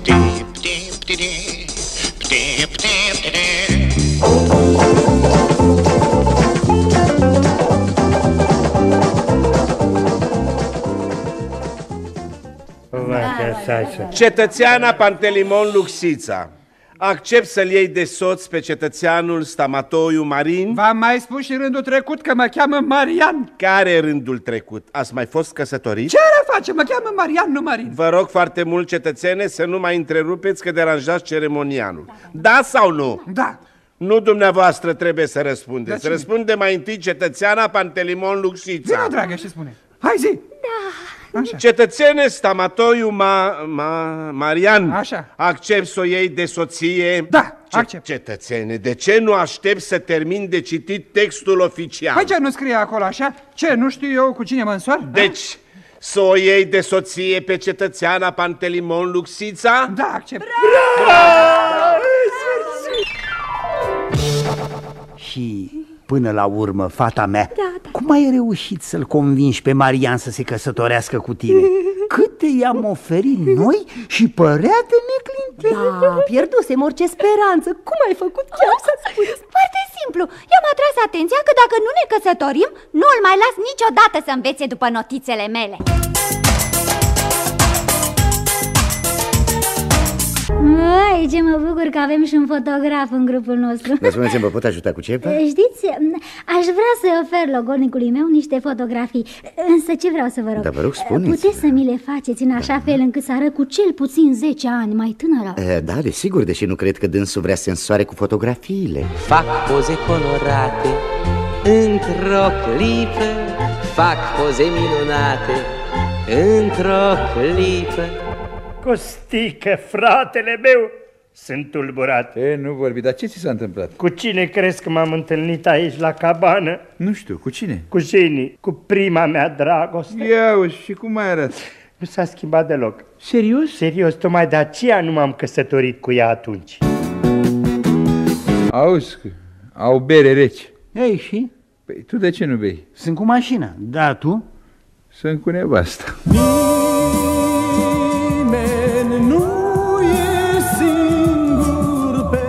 Cetățeana Pantelimon Luxița, accept să-l iei de soț pe cetățeanul Stamatoiu Marin? V-am mai spus și rândul trecut că mă cheamă Marian. Care rândul trecut? Ați mai fost căsătorit? Ce are face? Mă cheamă Marian, nu Marin. Vă rog foarte mult, cetățene, să nu mai întrerupeți că deranjați ceremonialul. Da sau nu? Da. Nu dumneavoastră trebuie să răspundeți. Răspunde mai întâi cetățeana Pantelimon Luxița. Vină, dragă, și spune. Hai, zi. Da. Așa. Cetățene Stamatoiu ma, ma, Marian, așa. Accept să o iei de soție? Da, accept. Cetățene, de ce nu aștept să termin de citit textul oficial? Păi ce nu scrie acolo așa? Ce, nu știu eu cu cine mă însor? Deci, da? Să o iei de soție pe cetățeana Pantelimon Luxița? Da, accept. Bravo! Și până la urmă, fata mea, da, da. Cum ai reușit să-l convingi pe Marian să se căsătorească cu tine? Câte i-am oferit noi și părea de neclintit. Da, pierdusem orice speranță. Cum ai făcut chiar să spui? Foarte simplu. I-am atras atenția că dacă nu ne căsătorim, nu îl mai las niciodată să învețe după notițele mele. Ai, ce mă bucur că avem și un fotograf în grupul nostru. Dar spuneți-mi, vă pot ajuta cu ceva? Știți, aș vrea să-i ofer logonicului meu niște fotografii. Însă ce vreau să vă rog? Da, vă rog, spuneți. Puteți să mi le faceți în așa fel încât să arăt cu cel puțin zece ani mai tânără? Da, desigur, deși nu cred că dânsul vrea să însoare cu fotografiile. Fac poze colorate într-o clipă, fac poze minunate într-o clipă. Costică, fratele meu, sunt tulburat. E, nu vorbi, dar ce ți s-a întâmplat? Cu cine crezi că m-am întâlnit aici la cabană? Nu știu, cu cine? Cu Jenny, cu prima mea dragoste. Ia uși, și cum mai arăți? Nu s-a schimbat deloc. Serios? Serios, tocmai de aceea nu m-am căsătorit cu ea atunci. Auzi, au bere rece. Ei, și? Păi tu de ce nu bei? Sunt cu mașina, da, tu? Sunt cu nevasta. Nimeni nu e singur pe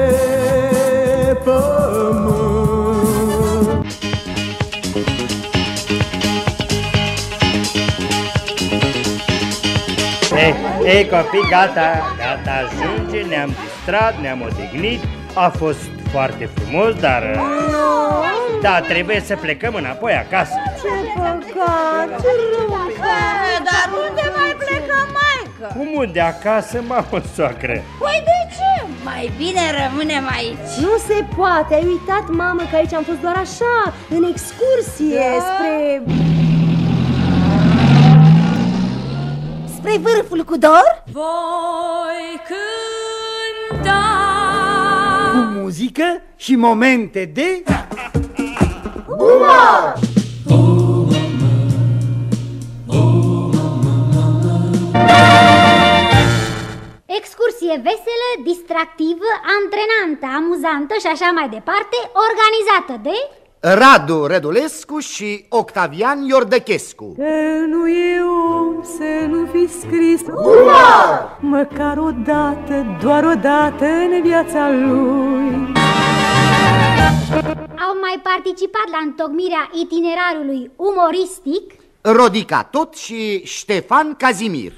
pământ. Ei, ei copii, gata, gata, ajunge, ne-am distrat, ne-am odihnit. A fost foarte frumos, dar... Da, trebuie să plecăm înapoi acasă. Ce păcat, ce rău. Dar unde mai plecăm, maică? Cum unde? Acasă, mamă, soacră. Păi de ce? Mai bine rămânem aici. Nu se poate, ai uitat, mamă, că aici am fost doar așa, în excursie, da. spre... Spre vârful cu dor? Voi cânta cu muzică și momente de... umor! Excursie veselă, distractivă, antrenantă, amuzantă și așa mai departe, organizată de... Radu Rădulescu și Octavian Iordăchescu. Că nu e om să nu fi scris umor! Măcar o dată, doar o dată în viața lui. Au mai participat la întocmirea itinerarului umoristic Rodica Tot și Ștefan Cazimir.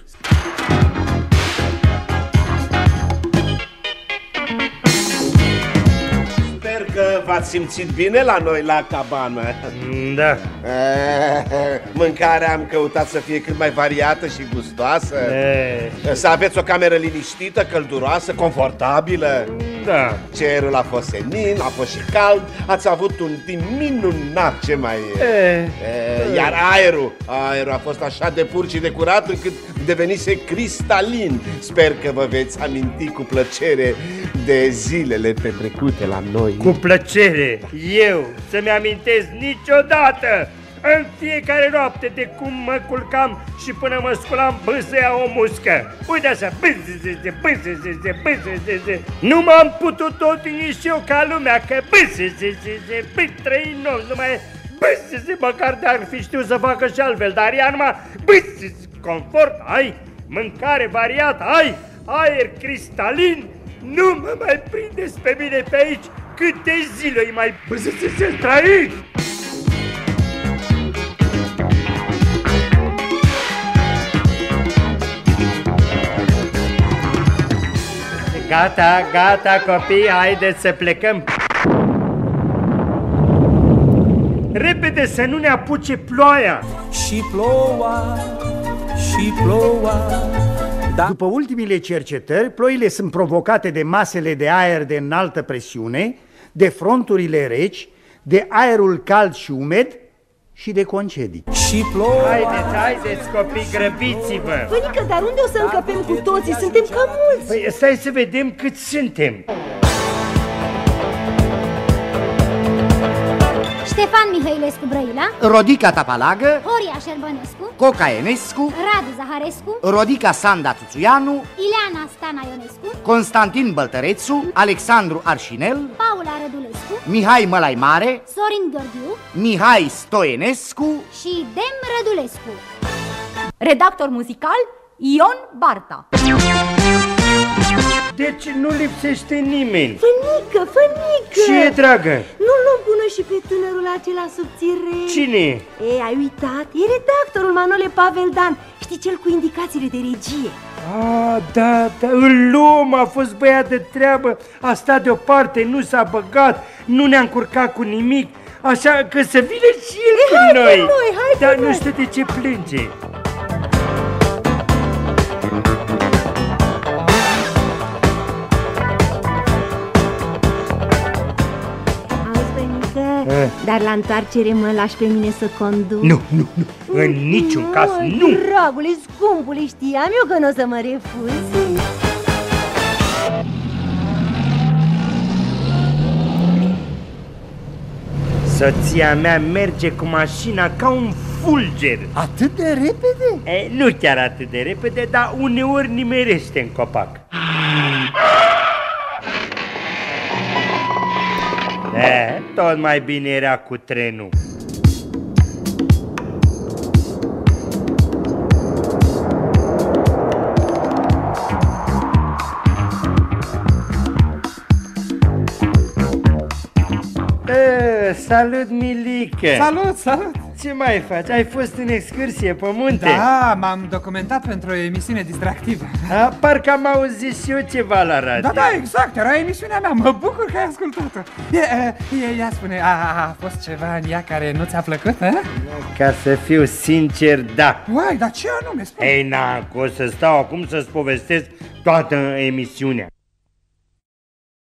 Sper că v-ați simțit bine la noi la cabană. Da. Mâncarea am căutat să fie cât mai variată și gustoasă. E. Să aveți o cameră liniștită, călduroasă, confortabilă. Da. Cerul a fost senin, a fost și cald. Ați avut un timp minunat, ce mai e. E. E. Iar aerul, aerul a fost așa de pur și de curat încât devenise cristalin. Sper că vă veți aminti cu plăcere de zilele petrecute la noi. Cu plăcere, eu să-mi amintesc niciodată, în fiecare noapte, de cum mă culcam și până mă sculam bâzea o muscă. Uite așa, bâzeze, bâzeze, bâzeze. Nu m-am putut odihni și eu ca lumea, că bâzeze, bâi trei nopți, numai bâzeze, măcar de-ar fi știu să facă și altfel, dar ea numai bâzeze, confort, ai, mâncare variată, ai, aer cristalin. Nu mă mai prindeți pe mine pe aici, câte zile îi mai bâzeze trăi. Gata, gata, copii, haideți să plecăm. Repede să nu ne apuce ploaia. Și ploua, și ploua. Da. După ultimile cercetări, ploile sunt provocate de masele de aer de înaltă presiune, de fronturile reci, de aerul cald și umed și de concedii. Și ploua. Haideți, haideți, copii, grăbiți-vă. Pănică, dar unde o să încăpem cu toții? Suntem cam mulți. Păi stai să vedem cât suntem. Ștefan Mihailescu Brăila, Rodica Tapalagă, Horia Șerbănescu, Coca Enescu, Radu Zaharescu, Rodica Sanda Tuțuianu, Ileana Stana Ionescu, Constantin Băltărețu, Alexandru Arșinel, Paula Rădulescu, Mihai Mălai Mare, Sorin Gheorghiu Mihai Stoenescu și Dem Rădulescu. Redactor muzical Ion Barta. Deci nu lipsește nimeni. Fănică, Fănică! Ce e, dragă? Nu-l luăm până și pe tânărul acela subțire. Cine? Ei, ai uitat? E redactorul Manole Paveldan. Știi, cel cu indicațiile de regie. Ah, da, da, îl luăm, a fost băiat de treabă, a stat deoparte, nu s-a băgat, nu ne-a încurcat cu nimic, așa că să vină și el e, cu hai noi. noi hai Dar noi. Nu știu de ce plânge. Eh. Dar la întoarcere mă lași pe mine să conduc? Nu, nu, nu, în niciun caz, nu! Dragule, scumpule, știam eu că nu o să mă refuzi. Soția mea merge cu mașina ca un fulger. Atât de repede? E, nu chiar atât de repede, dar uneori nimerește în copac. E, tot mai bine era cu trenul. E, salut, Milică! Salut, salut! Ce mai faci? Ai fost în excursie pe munte? Da, m-am documentat pentru o emisiune distractivă. A, parcă am auzit și eu ceva la radio. Da, da, exact, era emisiunea mea, mă bucur că ai ascultat-o. Ea spune, a, a fost ceva în ea care nu ți-a plăcut, a? Ca să fiu sincer, da. Uai, dar ce anume spune? Ei, na, că o să stau acum să-ți povestesc toată emisiunea.